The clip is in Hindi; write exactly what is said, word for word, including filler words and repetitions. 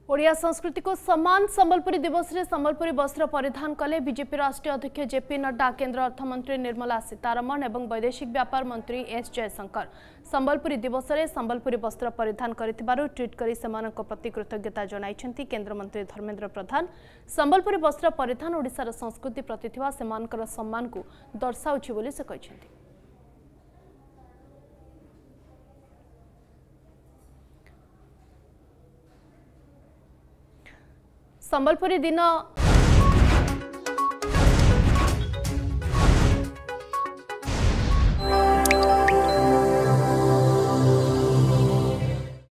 ओडिया संस्कृति को सम्मान संबलपुरी दिवस रे संबलपुरी वस्त्र परिधान कले बीजेपी राष्ट्रीय अध्यक्ष जेपी नड्डा, केंद्र अर्थमंत्री निर्मला सीतारमण एवं वैदेशिक व्यापार मंत्री एस जयशंकर संबलपुरी दिवस रे संबलपुरी वस्त्र परिधान करिथिबारु ट्वीट करी सेमानक प्रति कृतज्ञता जणाइछन्ति। केंद्र मंत्री धर्मेंद्र प्रधान संबलपुरी वस्त्र परिधान ओडिसार संस्कृति प्रति थिबा सेमानकर सम्मान को दर्शाउछि बोली से कहिछन्ति। संबलपुरी दिन